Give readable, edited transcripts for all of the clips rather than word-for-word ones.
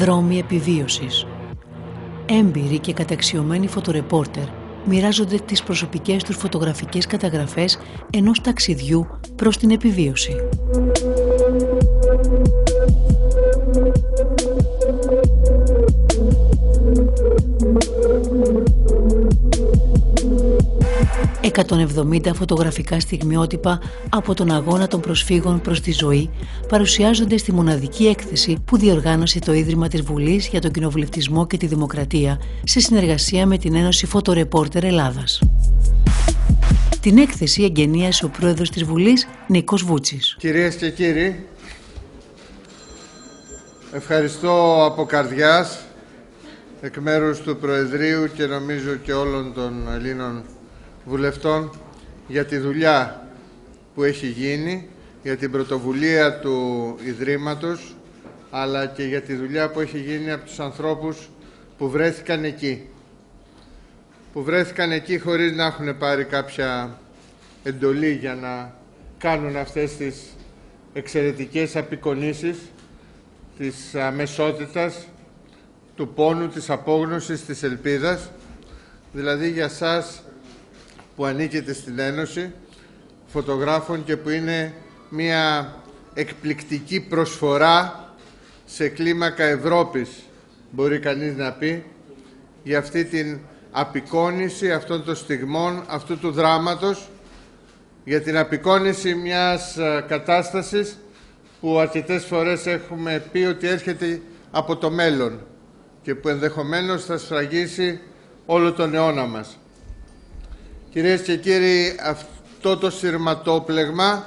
Δρόμοι επιβίωσης. Έμπειροι και καταξιωμένοι φωτορεπόρτερ μοιράζονται τις προσωπικές τους φωτογραφικές καταγραφές ενός ταξιδιού προς την επιβίωση. «170 φωτογραφικά στιγμιότυπα από τον αγώνα των προσφύγων προς τη ζωή» παρουσιάζονται στη μοναδική έκθεση που διοργάνωσε το Ίδρυμα της Βουλής για τον Κοινοβουλευτισμό και τη Δημοκρατία σε συνεργασία με την Ένωση Φωτορεπόρτερ Ελλάδας. Την έκθεση εγγενίασε ο πρόεδρος της Βουλής, Νίκος Βούτσης. Κυρίες και κύριοι, ευχαριστώ από καρδιάς εκ μέρους του Προεδρείου και νομίζω και όλων των Ελλήνων βουλευτών για τη δουλειά που έχει γίνει, για την πρωτοβουλία του Ιδρύματος, αλλά και για τη δουλειά που έχει γίνει από τους ανθρώπους που βρέθηκαν εκεί. Που βρέθηκαν εκεί χωρίς να έχουν πάρει κάποια εντολή για να κάνουν αυτές τις εξαιρετικές απεικονίσεις της αμεσότητας, του πόνου, της απόγνωσης, της ελπίδας. Δηλαδή για σας που ανήκετε στην Ένωση Φωτογράφων και που είναι μια εκπληκτική προσφορά σε κλίμακα Ευρώπης, μπορεί κανείς να πει, για αυτή την απεικόνιση αυτών των στιγμών, αυτού του δράματος, για την απεικόνιση μιας κατάστασης που αρκετές φορές έχουμε πει ότι έρχεται από το μέλλον και που ενδεχομένως θα σφραγίσει όλο τον αιώνα μας. Κυρίες και κύριοι, αυτό το σειρματόπλεγμα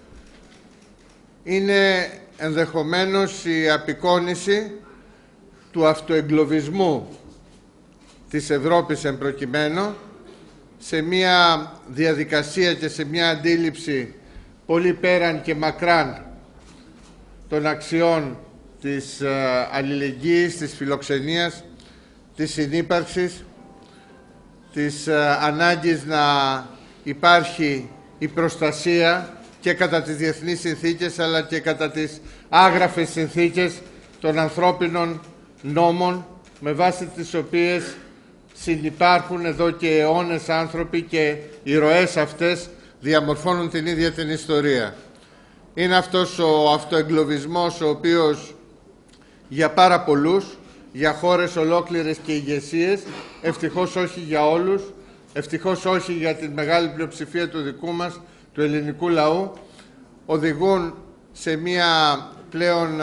είναι ενδεχομένως η απεικόνιση του αυτοεγκλωβισμού της Ευρώπης εν προκειμένου, σε μια διαδικασία και σε μια αντίληψη πολύ πέραν και μακράν των αξιών της αλληλεγγύης, της φιλοξενίας, της συνύπαρξης, της ανάγκης να υπάρχει η προστασία και κατά τις διεθνείς συνθήκες αλλά και κατά τις άγραφες συνθήκες των ανθρώπινων νόμων, με βάση τις οποίες συνυπάρχουν εδώ και αιώνες άνθρωποι και οι ροές αυτές διαμορφώνουν την ίδια την ιστορία. Είναι αυτός ο αυτοεγκλωβισμός ο οποίος για πάρα πολλούς, για χώρες ολόκληρες και ηγεσίες, ευτυχώς όχι για όλους, ευτυχώς όχι για την μεγάλη πλειοψηφία του δικού μας, του ελληνικού λαού, οδηγούν σε μια πλέον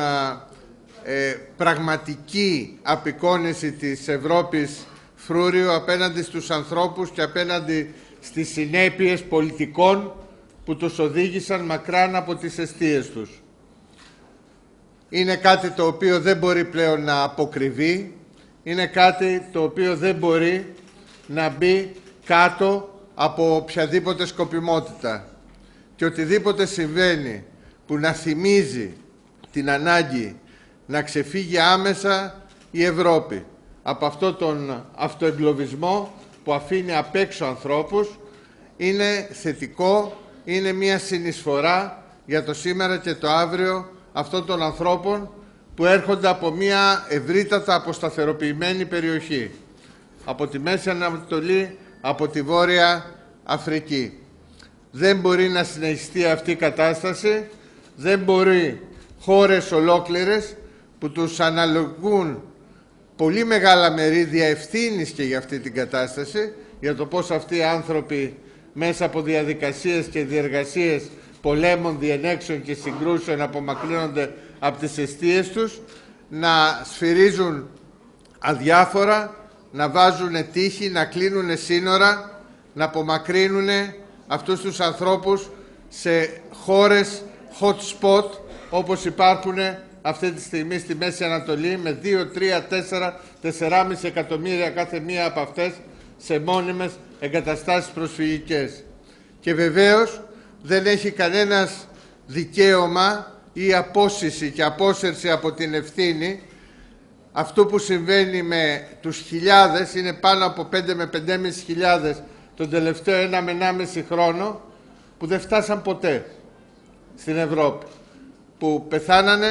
πραγματική απεικόνιση της Ευρώπης φρούριο απέναντι στους ανθρώπους και απέναντι στις συνέπειες πολιτικών που τους οδήγησαν μακράν από τις εστίες τους. Είναι κάτι το οποίο δεν μπορεί πλέον να αποκρυβεί, είναι κάτι το οποίο δεν μπορεί να μπει κάτω από οποιαδήποτε σκοπιμότητα. Και οτιδήποτε συμβαίνει που να θυμίζει την ανάγκη να ξεφύγει άμεσα η Ευρώπη από αυτό τον αυτοεγκλωβισμό που αφήνει απ' έξω ανθρώπους, είναι θετικό, είναι μια συνεισφορά για το σήμερα και το αύριο αυτών των ανθρώπων που έρχονται από μια ευρύτατα αποσταθεροποιημένη περιοχή, από τη Μέση Ανατολή, από τη Βόρεια Αφρική. Δεν μπορεί να συνεχιστεί αυτή η κατάσταση, δεν μπορεί χώρες ολόκληρες που τους αναλογούν πολύ μεγάλα μερίδια ευθύνης και για αυτή την κατάσταση, για το πώς αυτοί οι άνθρωποι μέσα από διαδικασίες και διεργασίες πολέμων, διενέξεων και συγκρούσεων απομακρύνονται από τις εστίες τους, να σφυρίζουν αδιάφορα, να βάζουν τείχη, να κλείνουν σύνορα, να απομακρύνουν αυτούς τους ανθρώπους σε χώρες hot spot όπως υπάρχουν αυτή τη στιγμή στη Μέση Ανατολή, με 2, 3, 4, 4,5 εκατομμύρια κάθε μία από αυτές σε μόνιμες εγκαταστάσεις προσφυγικές. Και βεβαίως δεν έχει κανένας δικαίωμα ή απόσυση και απόσυρση από την ευθύνη αυτό που συμβαίνει με τους χιλιάδες, είναι πάνω από 5 με 5.500 χιλιάδες τον τελευταίο 1 με 1,5 χρόνο, που δεν φτάσαν ποτέ στην Ευρώπη, που πεθάνανε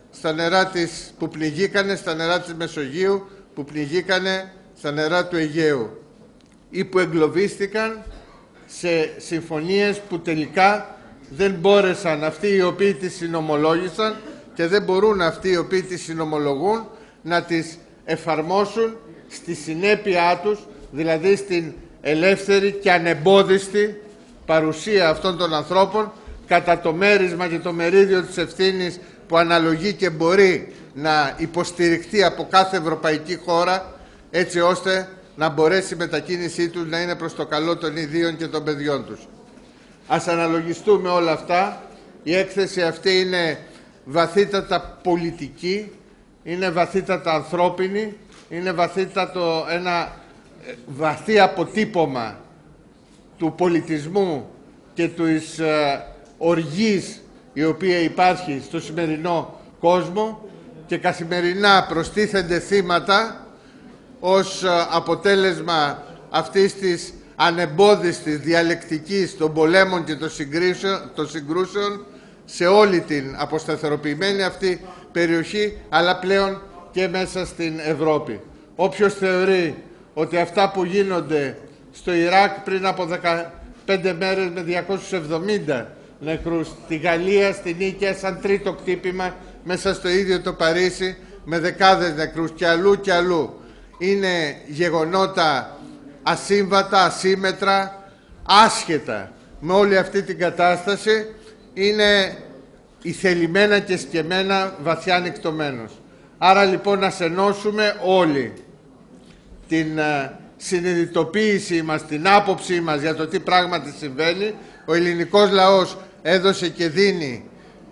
στα νερά που πληγήκανε, στα νερά της Μεσογείου, που πληγήκανε στα νερά του Αιγαίου ή που εγκλωβίστηκαν σε συμφωνίες που τελικά δεν μπόρεσαν αυτοί οι οποίοι τις συνομολόγησαν και δεν μπορούν αυτοί οι οποίοι τις συνομολογούν να τις εφαρμόσουν στη συνέπειά τους, δηλαδή στην ελεύθερη και ανεμπόδιστη παρουσία αυτών των ανθρώπων κατά το μέρισμα και το μερίδιο της ευθύνης που αναλογεί και μπορεί να υποστηριχτεί από κάθε ευρωπαϊκή χώρα, έτσι ώστε να μπορέσει η μετακίνησή τους να είναι προς το καλό των ιδίων και των παιδιών τους. Ας αναλογιστούμε όλα αυτά. Η έκθεση αυτή είναι βαθύτατα πολιτική, είναι βαθύτατα ανθρώπινη, είναι ένα βαθύ αποτύπωμα του πολιτισμού και της οργής η οποία υπάρχει στο σημερινό κόσμο και καθημερινά προστίθενται θύματα ως αποτέλεσμα αυτής της ανεμπόδιστης διαλεκτικής των πολέμων και των συγκρούσεων σε όλη την αποσταθεροποιημένη αυτή περιοχή, αλλά πλέον και μέσα στην Ευρώπη. Όποιος θεωρεί ότι αυτά που γίνονται στο Ιράκ πριν από 15 μέρες με 270 νεκρούς, στη Γαλλία, στη Νίκαια, σαν τρίτο χτύπημα μέσα στο ίδιο το Παρίσι με δεκάδες νεκρούς και αλλού, είναι γεγονότα ασύμβατα, ασύμετρα, άσχετα με όλη αυτή την κατάσταση, είναι ηθελημένα και σκεμμένα βαθιά ανοιχτωμένος. Άρα λοιπόν να ενώσουμε όλοι την συνειδητοποίησή μας, την άποψή μας για το τι πράγματι συμβαίνει. Ο ελληνικός λαός έδωσε και δίνει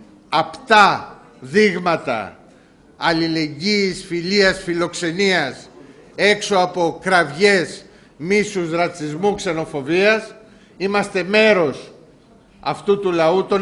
απτά δείγματα αλληλεγγύης, φιλίας, φιλοξενίας έξω από κραυγές μίσους, ρατσισμού, ξενοφοβίας. Είμαστε μέρος αυτού του λαού, τον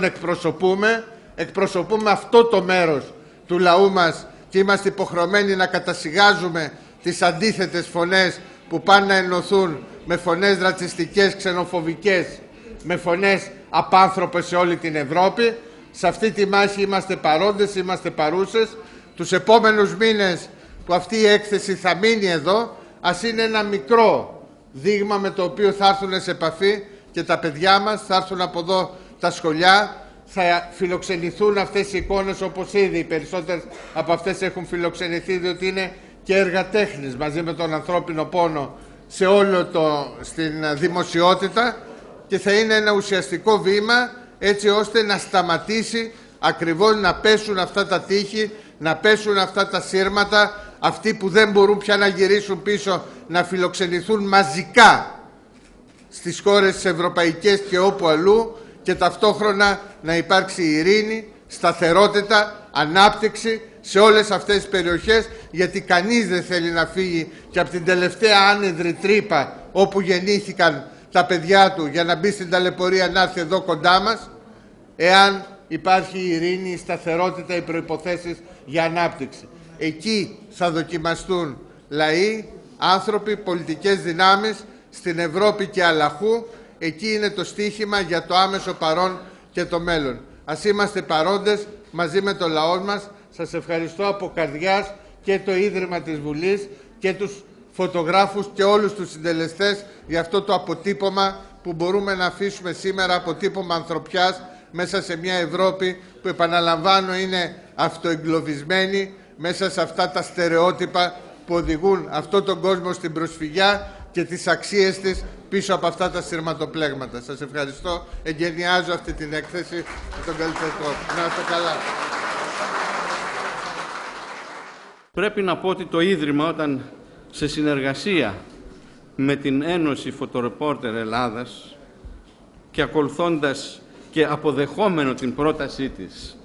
εκπροσωπούμε αυτό το μέρος του λαού μας και είμαστε υποχρεωμένοι να κατασιγάζουμε τις αντίθετες φωνές που πάνε να ενωθούν με φωνές ρατσιστικές, ξενοφοβικές, με φωνές απάνθρωπες σε όλη την Ευρώπη. Σε αυτή τη μάχη είμαστε παρόντες, είμαστε παρούσες. Τους επόμενους μήνες που αυτή η έκθεση θα μείνει εδώ, ας είναι ένα μικρό δείγμα με το οποίο θα έρθουν σε επαφή και τα παιδιά μας, θα έρθουν από εδώ τα σχολιά, θα φιλοξενηθούν αυτές οι εικόνες, όπως ήδη οι περισσότερες από αυτές έχουν φιλοξενηθεί, διότι είναι και έργα τέχνης μαζί με τον ανθρώπινο πόνο σε όλο στην δημοσιότητα, και θα είναι ένα ουσιαστικό βήμα έτσι ώστε να σταματήσει ακριβώς να πέσουν αυτά τα τείχη, να πέσουν αυτά τα σύρματα, αυτοί που δεν μπορούν πια να γυρίσουν πίσω, να φιλοξενηθούν μαζικά στις χώρες τις ευρωπαϊκές και όπου αλλού, και ταυτόχρονα να υπάρξει ειρήνη, σταθερότητα, ανάπτυξη σε όλες αυτές τις περιοχές, γιατί κανείς δεν θέλει να φύγει και από την τελευταία άνεδρη τρύπα όπου γεννήθηκαν τα παιδιά του για να μπει στην ταλαιπωρία, να έρθει εδώ κοντά μας, εάν υπάρχει η ειρήνη, η σταθερότητα, οι προϋποθέσεις για ανάπτυξη. Εκεί θα δοκιμαστούν λαοί, άνθρωποι, πολιτικές δυνάμεις στην Ευρώπη και αλλαχού. Εκεί είναι το στίχημα για το άμεσο παρόν και το μέλλον. Ας είμαστε παρόντες μαζί με το λαό μας. Σας ευχαριστώ από καρδιάς και το Ίδρυμα της Βουλής και τους φωτογράφους και όλους τους συντελεστές για αυτό το αποτύπωμα που μπορούμε να αφήσουμε σήμερα, αποτύπωμα ανθρωπιάς μέσα σε μια Ευρώπη που, επαναλαμβάνω, είναι αυτοεγκλωβισμένη μέσα σε αυτά τα στερεότυπα που οδηγούν αυτόν τον κόσμο στην προσφυγιά και τις αξίες της πίσω από αυτά τα σειρματοπλέγματα. Σας ευχαριστώ. Εγκαινιάζω αυτή την έκθεση με τον καλύτερο τρόπο. Να είστε καλά. Πρέπει να πω ότι το Ίδρυμα, όταν σε συνεργασία με την Ένωση Φωτορεπόρτερ Ελλάδας και ακολουθώντας και αποδεχόμενο την πρότασή της,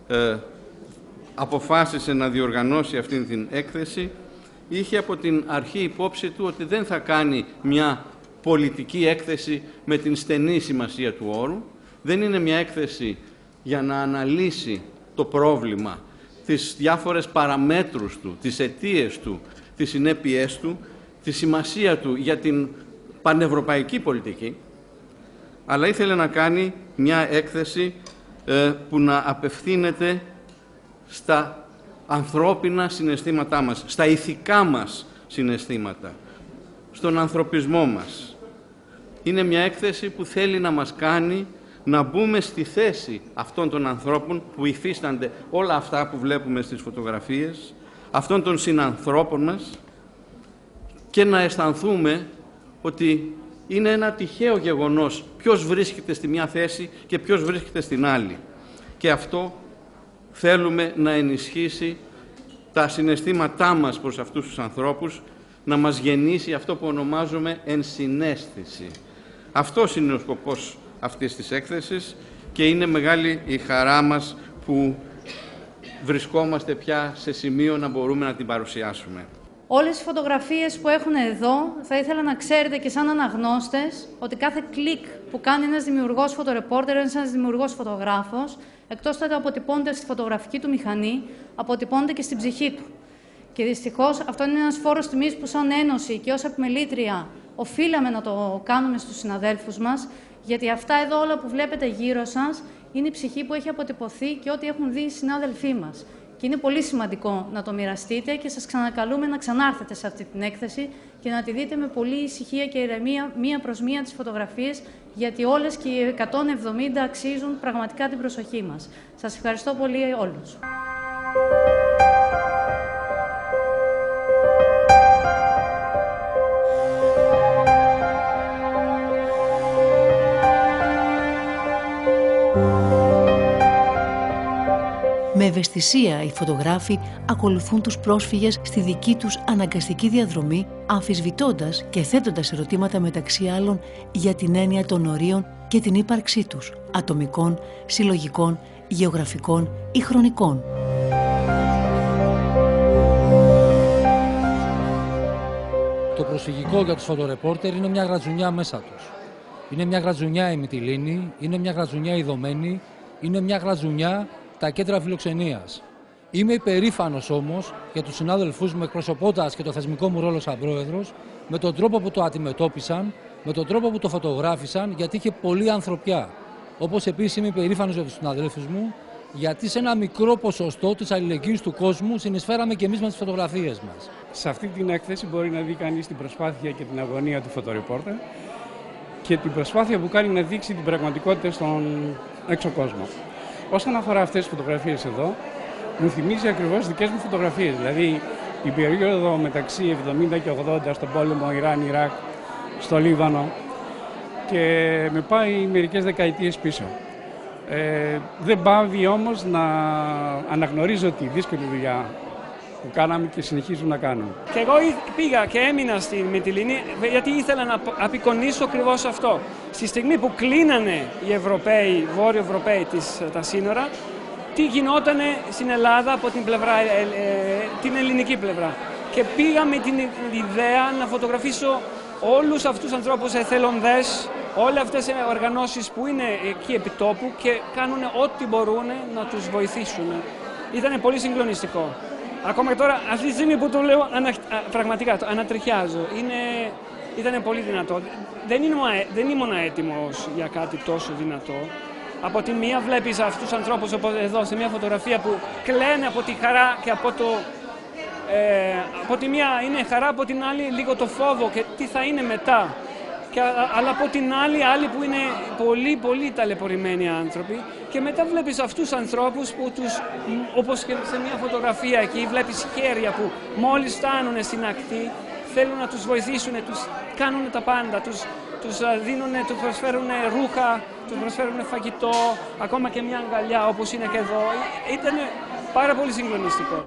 αποφάσισε να διοργανώσει αυτήν την έκθεση, είχε από την αρχή υπόψη του ότι δεν θα κάνει μια πολιτική έκθεση με την στενή σημασία του όρου. Δεν είναι μια έκθεση για να αναλύσει το πρόβλημα, τις διάφορες παραμέτρους του, τις αιτίες του, τις συνέπειές του, τη σημασία του για την πανευρωπαϊκή πολιτική, αλλά ήθελε να κάνει μια έκθεση που να απευθύνεται στα ανθρώπινα συναισθήματά μας, στα ηθικά μας συναισθήματα, στον ανθρωπισμό μας. Είναι μια έκθεση που θέλει να μας κάνει να μπούμε στη θέση αυτών των ανθρώπων που υφίστανται όλα αυτά που βλέπουμε στις φωτογραφίες, αυτών των συνανθρώπων μας, και να αισθανθούμε ότι είναι ένα τυχαίο γεγονός ποιος βρίσκεται στη μια θέση και ποιος βρίσκεται στην άλλη. Και αυτό θέλουμε να ενισχύσει τα συναισθήματά μας προς αυτούς τους ανθρώπους, να μας γεννήσει αυτό που ονομάζουμε ενσυναίσθηση. Αυτός είναι ο σκοπός αυτής της έκθεσης και είναι μεγάλη η χαρά μας που βρισκόμαστε πια σε σημείο να μπορούμε να την παρουσιάσουμε. Όλες οι φωτογραφίες που έχουν εδώ, θα ήθελα να ξέρετε και σαν αναγνώστες, ότι κάθε κλικ που κάνει ένας δημιουργός φωτορεπόρτερ, ένας δημιουργός φωτογράφος, εκτός ότι αποτυπώνεται στη φωτογραφική του μηχανή, αποτυπώνεται και στην ψυχή του. Και δυστυχώς αυτό είναι ένας φόρος τιμής που σαν Ένωση και ως επιμελήτρια οφείλαμε να το κάνουμε στους συναδέλφους μας, γιατί αυτά εδώ όλα που βλέπετε γύρω σας είναι η ψυχή που έχει αποτυπωθεί και ό,τι έχουν δει οι συνάδελφοί μας. Και είναι πολύ σημαντικό να το μοιραστείτε και σας ξανακαλούμε να ξανάρθετε σε αυτή την έκθεση και να τη δείτε με πολύ ησυχία και ηρεμία, μία προς μία τις φωτογραφίες, γιατί όλες και οι 170 αξίζουν πραγματικά την προσοχή μας. Σας ευχαριστώ πολύ όλους. Με ευαισθησία οι φωτογράφοι ακολουθούν τους πρόσφυγες στη δική τους αναγκαστική διαδρομή, αμφισβητώντας και θέτοντας ερωτήματα μεταξύ άλλων για την έννοια των ορίων και την ύπαρξή τους, ατομικών, συλλογικών, γεωγραφικών ή χρονικών. Το προσφυγικό για τους φωτορεπόρτερ είναι μια γρατζουνιά μέσα τους. Είναι μια γρατζουνιά η Μυτιλήνη, είναι μια γρατζουνιά η Δωμένη, είναι μια γρατζουνιά τα κέντρα φιλοξενίας. Είμαι υπερήφανος όμως για τους συνάδελφούς μου, εκπροσωπώντας και το θεσμικό μου ρόλο σαν πρόεδρος, με τον τρόπο που το αντιμετώπισαν, με τον τρόπο που το φωτογράφησαν, γιατί είχε πολλή ανθρωπιά. Όπως επίσης είμαι υπερήφανος για τους συναδέλφους μου, γιατί σε ένα μικρό ποσοστό της αλληλεγγύης του κόσμου συνεισφέραμε και εμείς με τις φωτογραφίες μας. Σε αυτή την έκθεση μπορεί να δει κανείς την προσπάθεια και την αγωνία του φωτορεπόρτερ και την προσπάθεια που κάνει να δείξει την πραγματικότητα στον έξω κόσμο. Όσον αφορά αυτές τις φωτογραφίες εδώ, μου θυμίζει ακριβώς δικές μου φωτογραφίες, δηλαδή την περίοδο μεταξύ 70 και 80 στον πόλεμο Ιράν-Ιράκ, στο Λίβανο, και με πάει μερικές δεκαετίες πίσω. Δεν πάβει όμως να αναγνωρίζω τη δύσκολη δουλειά που κάναμε και συνεχίζουμε να κάνουμε. Και εγώ πήγα και έμεινα στη Μυτιλήνη γιατί ήθελα να απεικονίσω ακριβώς αυτό. Στη στιγμή που κλείνανε οι Ευρωπαίοι, Βόρειο Ευρωπαίοι τα σύνορα, τι γινότανε στην Ελλάδα από την πλευρά, την ελληνική πλευρά. Και πήγα με την ιδέα να φωτογραφίσω όλους αυτούς τους ανθρώπους εθελοντές, όλες αυτές οι οργανώσεις που είναι εκεί επί τόπου και κάνουν ό,τι μπορούν να τους βοηθήσουν. Ήταν πολύ συγκλονιστικό. Ακόμα και τώρα, αυτή τη στιγμή που το λέω, πραγματικά το ανατριχιάζω. Ήταν πολύ δυνατό. Δεν ήμουν έτοιμος για κάτι τόσο δυνατό. Από τη μία βλέπεις αυτούς τους ανθρώπους εδώ σε μια φωτογραφία που κλαίνε από τη χαρά και από το... από τη μία είναι χαρά, από την άλλη λίγο το φόβο και τι θα είναι μετά. Αλλά από την άλλη, άλλοι που είναι πολύ πολύ ταλαιπωρημένοι άνθρωποι, και μετά βλέπεις αυτούς τους ανθρώπους που όπως και σε μια φωτογραφία εκεί βλέπεις χέρια που μόλις φτάνουν στην ακτή θέλουν να τους βοηθήσουν, τους κάνουν τα πάντα, τους δίνουν, τους προσφέρουν ρούχα, τους προσφέρουν φαγητό, ακόμα και μια αγκαλιά όπως είναι και εδώ. Ήταν πάρα πολύ συγκλονιστικό.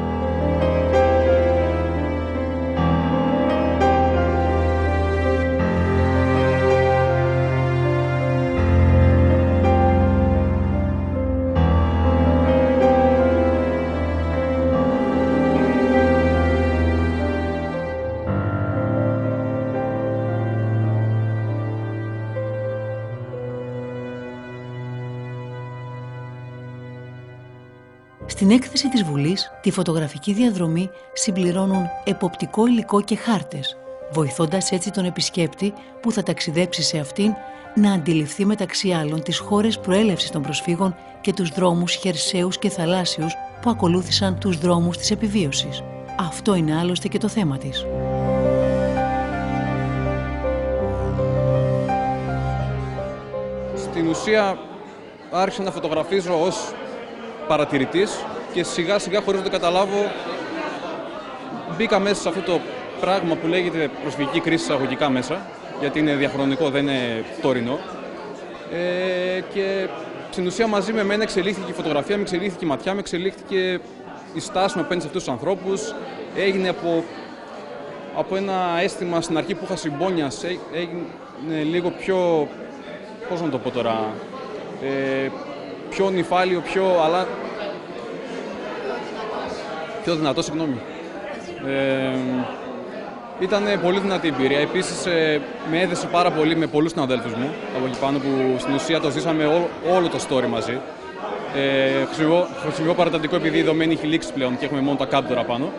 Στην έκθεση της Βουλής, τη φωτογραφική διαδρομή συμπληρώνουν εποπτικό υλικό και χάρτες, βοηθώντας έτσι τον επισκέπτη που θα ταξιδέψει σε αυτήν να αντιληφθεί μεταξύ άλλων τις χώρες προέλευσης των προσφύγων και τους δρόμους χερσαίους και θαλάσσιους που που ακολούθησαν τους δρόμους της επιβίωσης. Αυτό είναι άλλωστε και το θέμα της. Στην ουσία άρχισα να φωτογραφίζω ως παρατηρητής και σιγά σιγά, χωρίς να το καταλάβω, μπήκα μέσα σε αυτό το πράγμα που λέγεται προσφυγική κρίση εισαγωγικά μέσα, γιατί είναι διαχρονικό, δεν είναι τωρινό. Και στην ουσία μαζί με εμένα εξελίχθηκε η φωτογραφία, με εξελίχθηκε η ματιά, με εξελίχθηκε η στάση μου απέναντι σε αυτούς τους ανθρώπους. Έγινε από ένα αίσθημα στην αρχή που είχα συμπόνιας, έγινε λίγο πιο, πώς να το πω τώρα, πιο νυφάλιο, αλλά πιο δυνατό, συγγνώμη. Ήταν πολύ δυνατή εμπειρία. Επίσης, με έδεσε πάρα πολύ με πολλούς συναδέλφους μου από εκεί πάνω, που στην ουσία το ζήσαμε όλο το story μαζί. Χρησιμοποιώ παρατατικό επειδή η δομένη έχει λήξει πλέον και έχουμε μόνο τα κάπτωρα πάνω.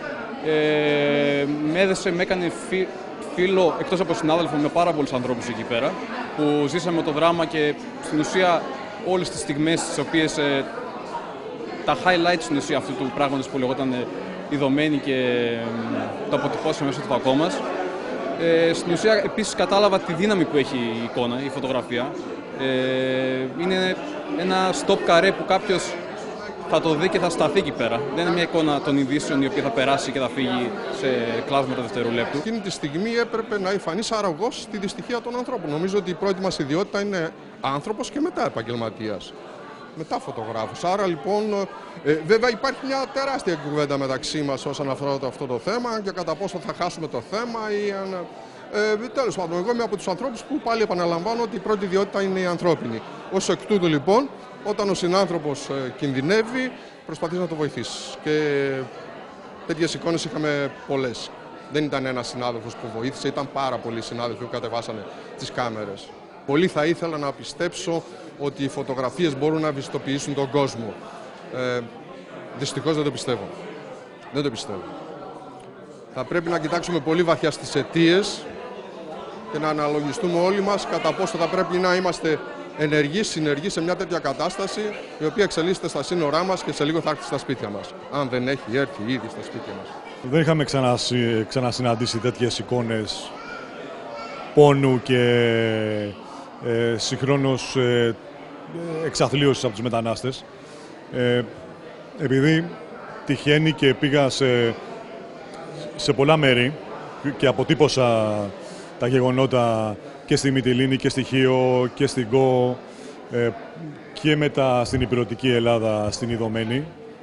Με έδεσε, με έκανε φίλο, εκτός από συνάδελφο, με πάρα πολλούς ανθρώπους εκεί πέρα, που ζήσαμε το δράμα και στην ουσία όλες τις στιγμές τις οποίες τα highlights στην ουσία αυτού του πράγματος που λεγόταν η δομένη και το αποτυπώσαμε μέσω του φακό μας. Στην ουσία επίσης κατάλαβα τη δύναμη που έχει η εικόνα, η φωτογραφία. Είναι ένα stop καρέ που κάποιος θα το δει και θα σταθεί εκεί πέρα. Δεν είναι μια εικόνα των ειδήσεων η οποία θα περάσει και θα φύγει σε κλάσματα δευτερολέπτου. Εκείνη τη στιγμή έπρεπε να εμφανίσει αρρωγός στη δυστυχία των ανθρώπων. Νομίζω ότι η πρώτη μας ιδιότητα είναι άνθρωπος και μετά επαγγελματίας. Μετά φωτογράφος. Άρα λοιπόν, βέβαια υπάρχει μια τεράστια κουβέντα μεταξύ μας όσον αφορά αυτό το θέμα και κατά πόσο θα χάσουμε το θέμα ή αν... τέλος πάντων, εγώ είμαι από τους ανθρώπους που πάλι επαναλαμβάνω ότι η πρώτη ιδιότητα είναι η ανθρώπινη. Ως εκ τούτου λοιπόν, όταν ο συνάνθρωπος κινδυνεύει, προσπαθείς να το βοηθήσεις. Και τέτοιες εικόνες είχαμε πολλές. Δεν ήταν ένας συνάδελφος που βοήθησε, ήταν πάρα πολλοί συνάδελφοι που κατεβάσανε τις κάμερες. Πολύ θα ήθελα να πιστέψω ότι οι φωτογραφίες μπορούν να ευαισθητοποιήσουν τον κόσμο. Δυστυχώς δεν το πιστεύω. Δεν το πιστεύω. Θα πρέπει να κοιτάξουμε πολύ βαθιά στις αιτίες και να αναλογιστούμε όλοι μας κατά πόσο θα πρέπει να είμαστε ενεργοί, συνεργοί σε μια τέτοια κατάσταση η οποία εξελίσσεται στα σύνορά μας και σε λίγο θα έρθει στα σπίτια μας. Αν δεν έχει έρθει ήδη στα σπίτια μας. Δεν είχαμε ξανασυναντήσει τέτοιες εικόνες πόνου και συγχρόνως εξαθλίωσης από τους μετανάστες. Επειδή τυχαίνει και πήγα σε πολλά μέρη και αποτύπωσα τα γεγονότα και στη Μυτιλήνη και στη Χίο και στην Κο και μετά στην υπηρετική Ελλάδα, στην Ιδωμένη.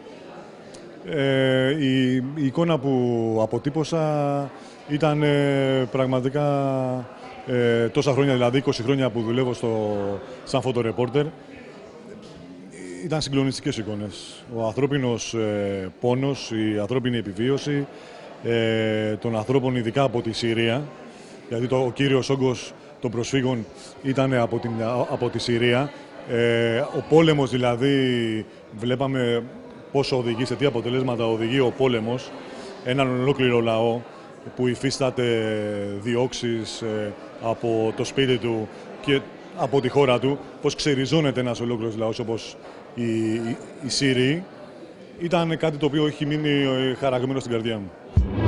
Η εικόνα που αποτύπωσα ήταν πραγματικά τόσα χρόνια, δηλαδή 20 χρόνια που δουλεύω σαν φωτορεπόρτερ, ήταν συγκλονιστικές εικόνες. Ο ανθρώπινος πόνος, η ανθρώπινη επιβίωση των ανθρώπων, ειδικά από τη Συρία, γιατί ο κύριος όγκος των προσφύγων ήταν από τη Συρία. Ο πόλεμος δηλαδή, βλέπαμε πόσο οδηγεί, σε τι αποτελέσματα οδηγεί ο πόλεμος έναν ολόκληρο λαό που υφίσταται διώξεις από το σπίτι του και από τη χώρα του, πώς ξεριζώνεται ένας ολόκληρος λαός όπως οι Σύριοι. Ήταν κάτι το οποίο έχει μείνει χαραγμένο στην καρδιά μου.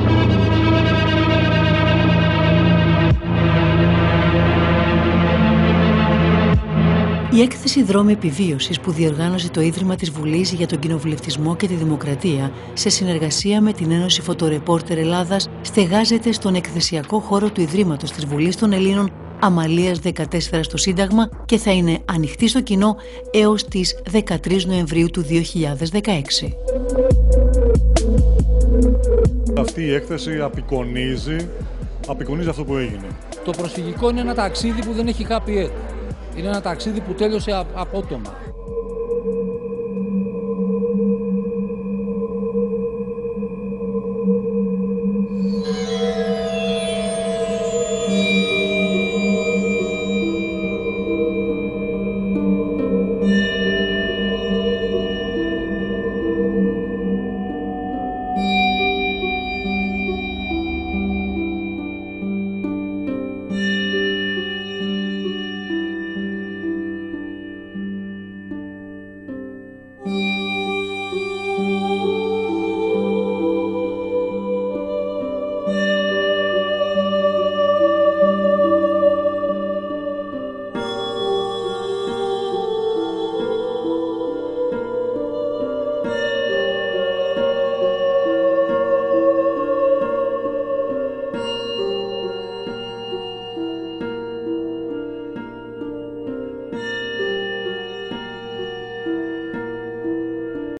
Η έκθεση «Δρόμοι Επιβίωσης» που διοργάνωσε το Ίδρυμα της Βουλής για τον Κοινοβουλευτισμό και τη Δημοκρατία σε συνεργασία με την Ένωση Φωτορεπόρτερ Ελλάδας στεγάζεται στον εκθεσιακό χώρο του Ιδρύματος της Βουλής των Ελλήνων Αμαλίας 14 στο Σύνταγμα και θα είναι ανοιχτή στο κοινό έως τις 13 Νοεμβρίου του 2016. Αυτή η έκθεση απεικονίζει αυτό που έγινε. Το προσφυγικό είναι ένα ταξίδι που δεν έχει happy end. Είναι ένα ταξίδι που τέλειωσε απότομα.